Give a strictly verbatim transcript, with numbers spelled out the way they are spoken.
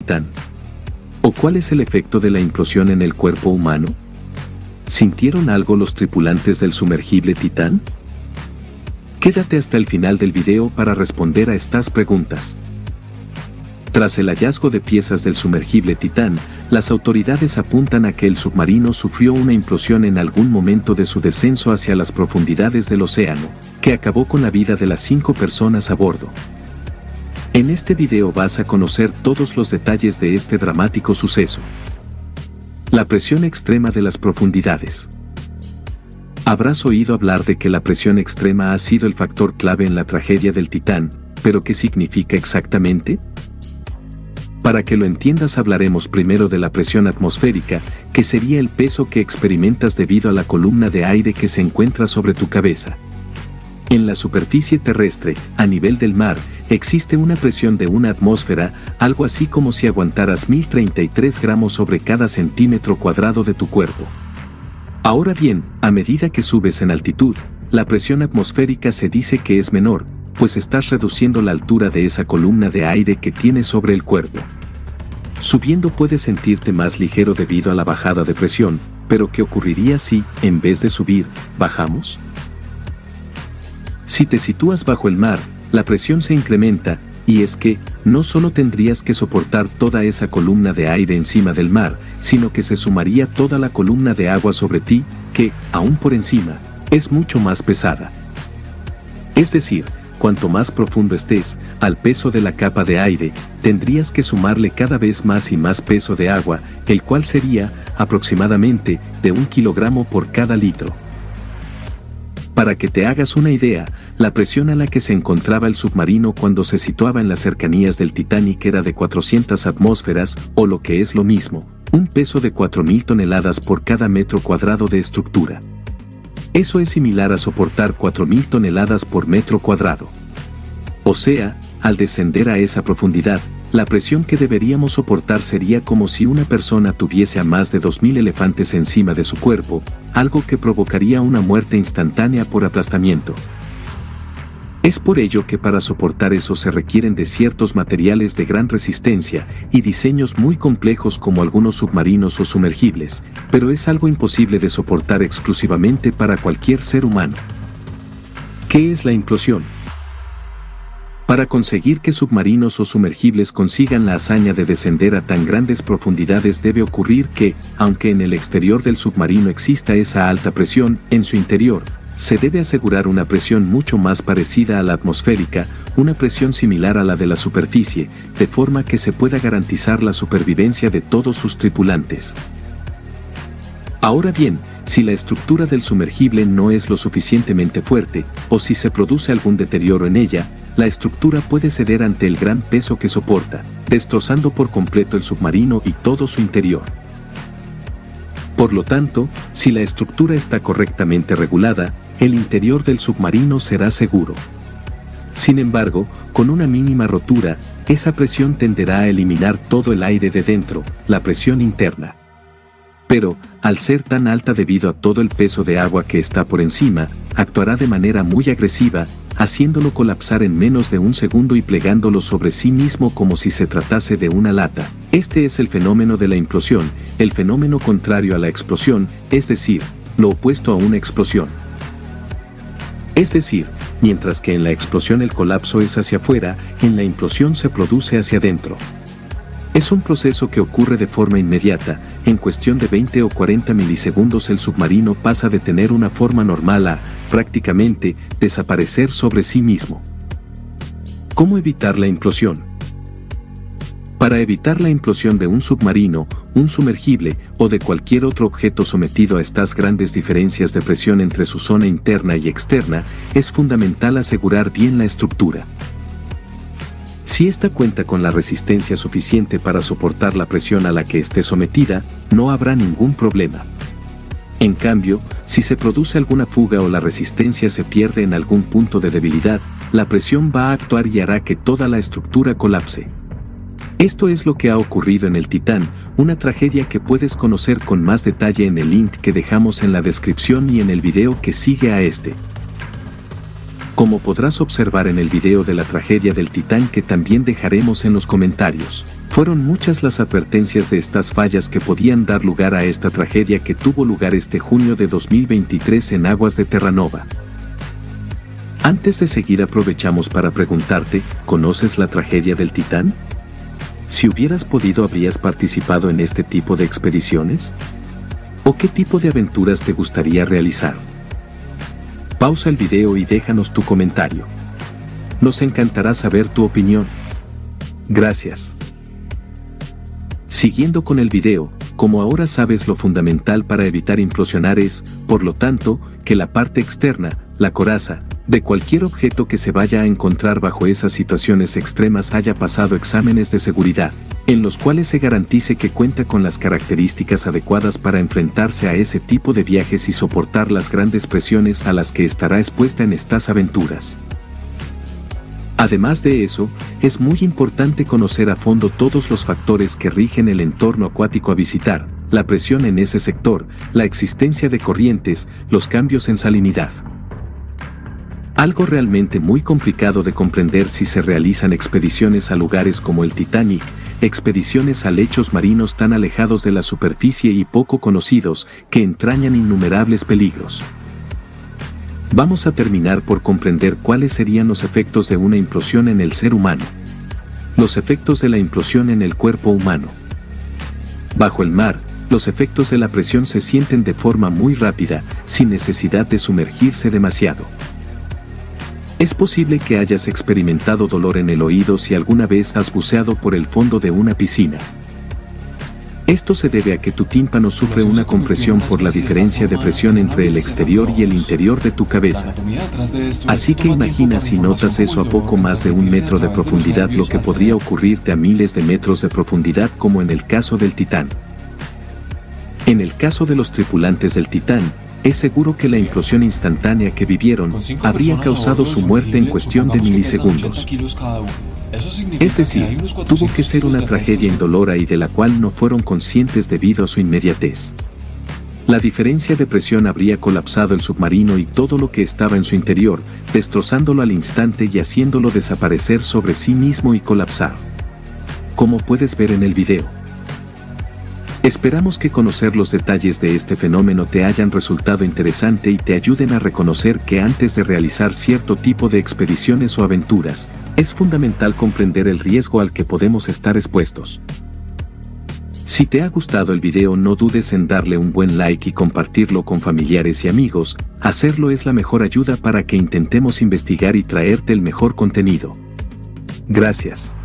Titán? ¿O cuál es el efecto de la implosión en el cuerpo humano? ¿Sintieron algo los tripulantes del sumergible Titán? Quédate hasta el final del video para responder a estas preguntas. Tras el hallazgo de piezas del sumergible Titán, las autoridades apuntan a que el submarino sufrió una implosión en algún momento de su descenso hacia las profundidades del océano, que acabó con la vida de las cinco personas a bordo. En este video vas a conocer todos los detalles de este dramático suceso. La presión extrema de las profundidades. Habrás oído hablar de que la presión extrema ha sido el factor clave en la tragedia del Titán, pero ¿qué significa exactamente? Para que lo entiendas hablaremos primero de la presión atmosférica, que sería el peso que experimentas debido a la columna de aire que se encuentra sobre tu cabeza. En la superficie terrestre, a nivel del mar, existe una presión de una atmósfera, algo así como si aguantaras mil treinta y tres gramos sobre cada centímetro cuadrado de tu cuerpo. Ahora bien, a medida que subes en altitud, la presión atmosférica se dice que es menor, pues estás reduciendo la altura de esa columna de aire que tienes sobre el cuerpo. Subiendo puedes sentirte más ligero debido a la bajada de presión, pero ¿qué ocurriría si, en vez de subir, bajamos? Si te sitúas bajo el mar, la presión se incrementa, y es que, no solo tendrías que soportar toda esa columna de aire encima del mar, sino que se sumaría toda la columna de agua sobre ti, que, aún por encima, es mucho más pesada. Es decir, cuanto más profundo estés, al peso de la capa de aire, tendrías que sumarle cada vez más y más peso de agua, el cual sería, aproximadamente, de un kilogramo por cada litro. Para que te hagas una idea, la presión a la que se encontraba el submarino cuando se situaba en las cercanías del Titanic era de cuatrocientas atmósferas, o lo que es lo mismo, un peso de cuatro mil toneladas por cada metro cuadrado de estructura. Eso es similar a soportar cuatro mil toneladas por metro cuadrado. O sea, al descender a esa profundidad, la presión que deberíamos soportar sería como si una persona tuviese a más de dos mil elefantes encima de su cuerpo, algo que provocaría una muerte instantánea por aplastamiento. Es por ello que para soportar eso se requieren de ciertos materiales de gran resistencia y diseños muy complejos como algunos submarinos o sumergibles, pero es algo imposible de soportar exclusivamente para cualquier ser humano. ¿Qué es la implosión? Para conseguir que submarinos o sumergibles consigan la hazaña de descender a tan grandes profundidades debe ocurrir que, aunque en el exterior del submarino exista esa alta presión, en su interior, se debe asegurar una presión mucho más parecida a la atmosférica, una presión similar a la de la superficie, de forma que se pueda garantizar la supervivencia de todos sus tripulantes. Ahora bien, si la estructura del sumergible no es lo suficientemente fuerte, o si se produce algún deterioro en ella, la estructura puede ceder ante el gran peso que soporta, destrozando por completo el submarino y todo su interior. Por lo tanto, si la estructura está correctamente regulada, el interior del submarino será seguro. Sin embargo, con una mínima rotura, esa presión tenderá a eliminar todo el aire de dentro, la presión interna. Pero, al ser tan alta debido a todo el peso de agua que está por encima, actuará de manera muy agresiva, haciéndolo colapsar en menos de un segundo y plegándolo sobre sí mismo como si se tratase de una lata. Este es el fenómeno de la implosión, el fenómeno contrario a la explosión, es decir, lo opuesto a una explosión. Es decir, mientras que en la explosión el colapso es hacia afuera, en la implosión se produce hacia adentro. Es un proceso que ocurre de forma inmediata, en cuestión de veinte o cuarenta milisegundos el submarino pasa de tener una forma normal a, prácticamente, desaparecer sobre sí mismo. ¿Cómo evitar la implosión? Para evitar la implosión de un submarino, un sumergible o de cualquier otro objeto sometido a estas grandes diferencias de presión entre su zona interna y externa, es fundamental asegurar bien la estructura. Si ésta cuenta con la resistencia suficiente para soportar la presión a la que esté sometida, no habrá ningún problema. En cambio, si se produce alguna fuga o la resistencia se pierde en algún punto de debilidad, la presión va a actuar y hará que toda la estructura colapse. Esto es lo que ha ocurrido en el Titán, una tragedia que puedes conocer con más detalle en el link que dejamos en la descripción y en el video que sigue a este. Como podrás observar en el video de la tragedia del Titán que también dejaremos en los comentarios, fueron muchas las advertencias de estas fallas que podían dar lugar a esta tragedia que tuvo lugar este junio de dos mil veintitrés en aguas de Terranova. Antes de seguir aprovechamos para preguntarte, ¿conoces la tragedia del Titán? Si hubieras podido, ¿habrías participado en este tipo de expediciones? ¿O qué tipo de aventuras te gustaría realizar? Pausa el video y déjanos tu comentario. Nos encantará saber tu opinión. Gracias. Siguiendo con el video, como ahora sabes, lo fundamental para evitar implosionar es, por lo tanto, que la parte externa, la coraza, de cualquier objeto que se vaya a encontrar bajo esas situaciones extremas haya pasado exámenes de seguridad, en los cuales se garantice que cuenta con las características adecuadas para enfrentarse a ese tipo de viajes y soportar las grandes presiones a las que estará expuesta en estas aventuras. Además de eso, es muy importante conocer a fondo todos los factores que rigen el entorno acuático a visitar, la presión en ese sector, la existencia de corrientes, los cambios en salinidad. Algo realmente muy complicado de comprender si se realizan expediciones a lugares como el Titanic, expediciones a lechos marinos tan alejados de la superficie y poco conocidos, que entrañan innumerables peligros. Vamos a terminar por comprender cuáles serían los efectos de una implosión en el ser humano. Los efectos de la implosión en el cuerpo humano. Bajo el mar, los efectos de la presión se sienten de forma muy rápida, sin necesidad de sumergirse demasiado. Es posible que hayas experimentado dolor en el oído si alguna vez has buceado por el fondo de una piscina. Esto se debe a que tu tímpano sufre una compresión por la diferencia de presión entre el exterior y el interior de tu cabeza. Así que imagina si notas eso a poco más de un metro de profundidad, lo que podría ocurrirte a miles de metros de profundidad, como en el caso del Titán. En el caso de los tripulantes del Titán, es seguro que la implosión instantánea que vivieron habría causado su muerte en cuestión de milisegundos. Es decir, tuvo que ser una tragedia indolora y de la cual no fueron conscientes debido a su inmediatez. La diferencia de presión habría colapsado el submarino y todo lo que estaba en su interior, destrozándolo al instante y haciéndolo desaparecer sobre sí mismo y colapsar. Como puedes ver en el video. Esperamos que conocer los detalles de este fenómeno te hayan resultado interesante y te ayuden a reconocer que antes de realizar cierto tipo de expediciones o aventuras, es fundamental comprender el riesgo al que podemos estar expuestos. Si te ha gustado el video, no dudes en darle un buen like y compartirlo con familiares y amigos. Hacerlo es la mejor ayuda para que intentemos investigar y traerte el mejor contenido. Gracias.